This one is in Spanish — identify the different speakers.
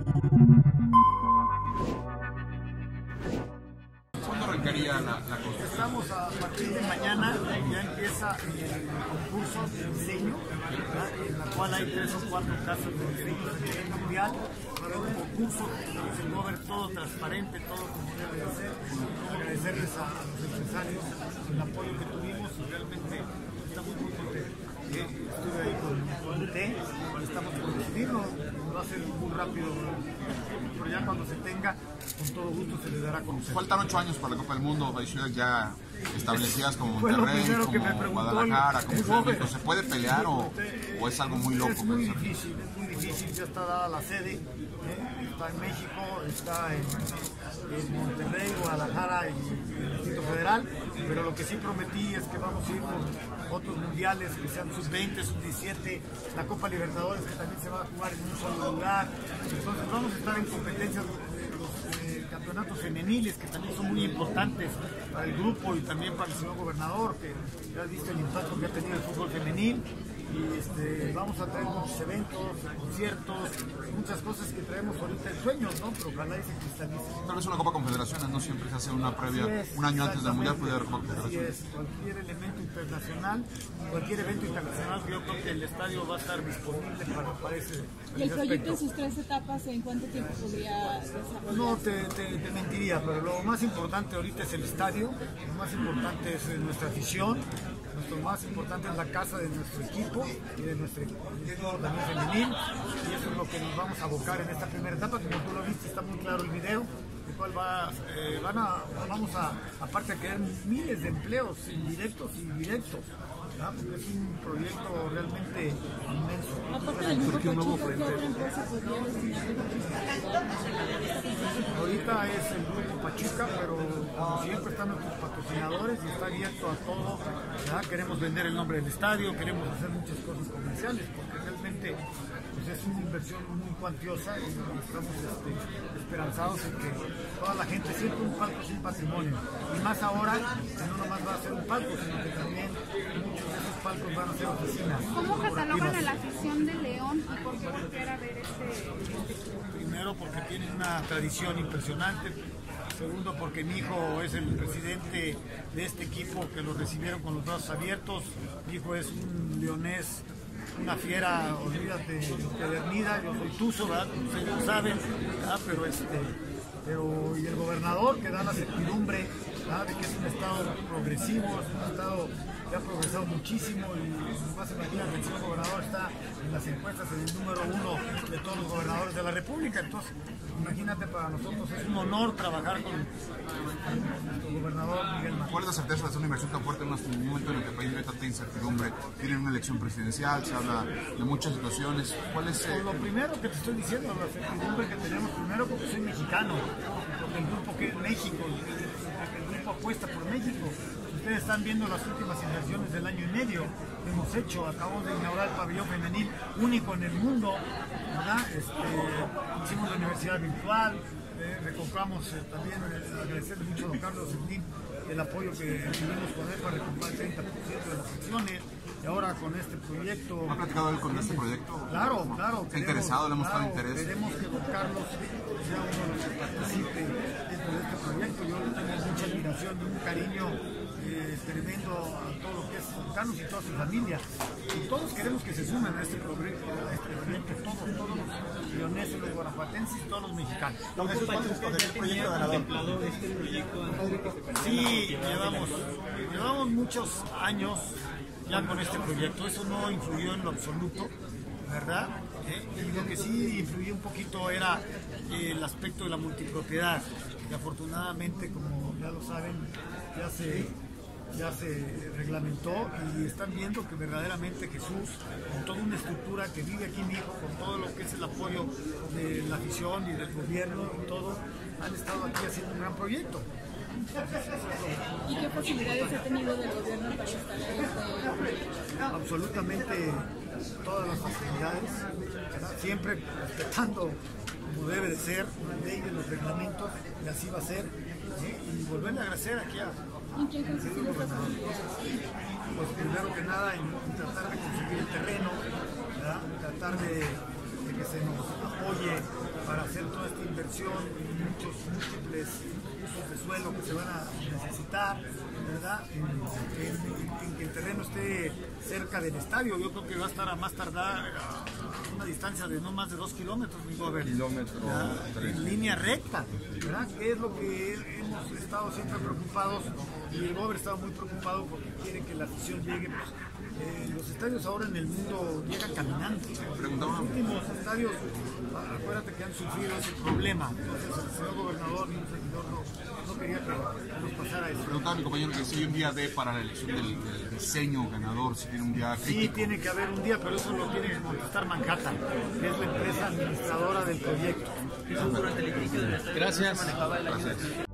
Speaker 1: ¿Cuándo arrancaría la construcción?
Speaker 2: Estamos a partir de mañana, ya empieza el concurso de diseño, ¿verdad? En la cual hay 3 o 4 casas de diseño a nivel mundial. Va a haber un concurso, se va a ver todo transparente, todo como debe de ser. Agradecerles a los empresarios el apoyo que tuvimos y realmente estamos muy contentos. Estuve ahí con el comité, estamos por decidirlo, va a ser muy rápido, pero ya cuando se tenga, con todo gusto se les dará a conocer.
Speaker 1: Faltan 8 años para la Copa del Mundo, hay ciudades ya establecidas como
Speaker 2: Fue lo
Speaker 1: Monterrey,
Speaker 2: primero que me
Speaker 1: como
Speaker 2: preguntó
Speaker 1: Guadalajara, como
Speaker 2: el
Speaker 1: Ciudad de
Speaker 2: joven.
Speaker 1: México. ¿Se puede pelear o es algo muy loco?
Speaker 2: Es muy difícil, ya está dada la sede, está en México, está en Monterrey, Guadalajara y el Distrito Federal, pero lo que sí prometí es que vamos a ir por otros mundiales, que sean sub-20, sub-17, la Copa Libertadores que también se va a jugar en un solo lugar, entonces vamos a estar en competencias los campeonatos femeniles que también son muy importantes para el grupo y también para el señor gobernador, que ya has visto el impacto que ha tenido el fútbol femenil. Y vamos a traer muchos eventos, conciertos, muchas cosas que traemos ahorita en sueños, ¿no? Pero ojalá y se cristalice.
Speaker 1: Tal vez una Copa Confederaciones, no siempre se hace una previa, un año antes del Mundial puede haber Copa Confederaciones.
Speaker 2: Así es, cualquier elemento internacional, cualquier evento internacional, yo creo que el estadio va a estar disponible para ese
Speaker 3: ¿Y el proyecto en sus 3 etapas en cuánto tiempo podría desarrollarse?
Speaker 2: No, te mentiría, pero lo más importante ahorita es el estadio, lo más importante es nuestra afición, lo más importante es la casa de nuestro equipo y de nuestro equipo también femenil, y eso es lo que nos vamos a abocar en esta primera etapa. Como tú lo viste, está muy claro el video, el cual vamos a, aparte a crear miles de empleos indirectos y directos, ¿verdad? Porque es un proyecto realmente inmenso.
Speaker 3: Aparte del grupo Pachuca, ¿qué otra empresa podría destinar?
Speaker 2: Ahorita es el grupo Pachuca, pero como siempre están nuestros patrocinadores y está abierto a todo, ¿verdad? Queremos vender el nombre del estadio, queremos hacer muchas cosas comerciales, porque realmente pues, es una inversión muy cuantiosa y estamos esperanzados en que toda la gente siempre un palco es un patrimonio, y más ahora que no nomás va a ser un palco, sino que también muchos de esos palcos van a ser oficinas.
Speaker 4: ¿Cómo catalogan a la afición de León y por qué volver a ver
Speaker 2: Primero porque tienen una tradición impresionante, segundo porque mi hijo es el presidente de este equipo que lo recibieron con los brazos abiertos, mi hijo es un leonés, una fiera, olvídate, empedernida, yo soy tuzo, ¿verdad? Ustedes lo saben, ¿verdad? Pero y el gobernador que da la certidumbre, ¿verdad? De que es un estado progresivo, es un estado que ha progresado muchísimo y más imagínate, el señor gobernador está en las encuestas en el número 1 de todos los gobernadores de la República, entonces imagínate, para nosotros es un honor trabajar con nuestro gobernador Miguel María.
Speaker 1: ¿Cuál es la certeza de hacer una inversión tan fuerte en un momento en el que el país vive tanta incertidumbre? Tienen una elección presidencial, se habla de muchas situaciones. ¿Cuál es
Speaker 2: Lo primero que te estoy diciendo, la certidumbre que tenemos, primero porque soy mexicano, porque el grupo que es México, el grupo apuesta por México. Ustedes están viendo las últimas inversiones del año y medio que hemos hecho. Acabamos de inaugurar el pabellón femenil único en el mundo, ¿verdad? Hicimos la universidad virtual, recompramos también, agradecerle mucho a don Carlos Slim el apoyo que tuvimos con él para recomprar el 30% de las acciones. Y ahora con este proyecto...
Speaker 1: ¿Ha platicado él con este proyecto?
Speaker 2: Claro.
Speaker 1: ¿Está interesado? ¿Le hemos dado interés?
Speaker 2: Queremos que don Carlos sea uno de los que participe dentro de este proyecto. Yo le tengo mucha admiración y un cariño tremendo a todo lo que es don Carlos y toda su familia. Y todos queremos que se sumen a este proyecto, todos los leoneses, los guanajuatenses, todos los mexicanos. Sí, llevamos muchos años ya con este proyecto, eso no influyó en lo absoluto, ¿verdad? Y lo que sí influyó un poquito era el aspecto de la multipropiedad, que afortunadamente, como ya lo saben, ya se reglamentó y están viendo que verdaderamente Jesús, con toda una estructura que vive aquí mi hijo, con todo lo que es el apoyo de la afición y del gobierno y todo, han estado aquí haciendo un gran proyecto.
Speaker 3: ¿Y qué posibilidades ha tenido del gobierno para instalar este proyecto?
Speaker 2: Absolutamente todas las facilidades, siempre respetando como debe de ser la ley de los reglamentos, y así va a ser, y volverle a agradecer aquí a
Speaker 3: ¿En qué consisten estas facilidades?
Speaker 2: pues primero que nada en tratar de conseguir el terreno, ¿verdad? Tratar de que se nos apoye para hacer toda esta inversión y muchos múltiples usos de suelo que se van a necesitar, ¿verdad? En que el terreno esté cerca del estadio. Yo creo que va a estar a más tardar a una distancia de no más de 2 kilómetros, mi Gober, en línea recta, ¿verdad? Que es lo que hemos estado siempre preocupados, y el Gober estaba muy preocupado porque quiere que la afición llegue. Pues, los estadios ahora en el mundo llegan caminando. Los últimos estadios, acuérdate que han sufrido ese problema. Entonces el señor gobernador y un servidor no quería que nos pasara eso.
Speaker 1: Preguntaba a mi compañero que si hay un día D para la elección del diseño ganador, si tiene un día crítico.
Speaker 2: Sí, tiene que haber un día, pero eso lo tiene que contestar Manhattan, que es la empresa administradora del proyecto.
Speaker 5: Gracias.